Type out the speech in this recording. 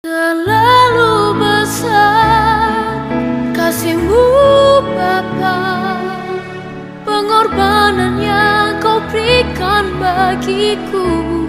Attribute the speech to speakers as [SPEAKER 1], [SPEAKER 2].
[SPEAKER 1] Terlalu besar kasih-Mu Bapa, pengorbanan yang Kau berikan bagiku.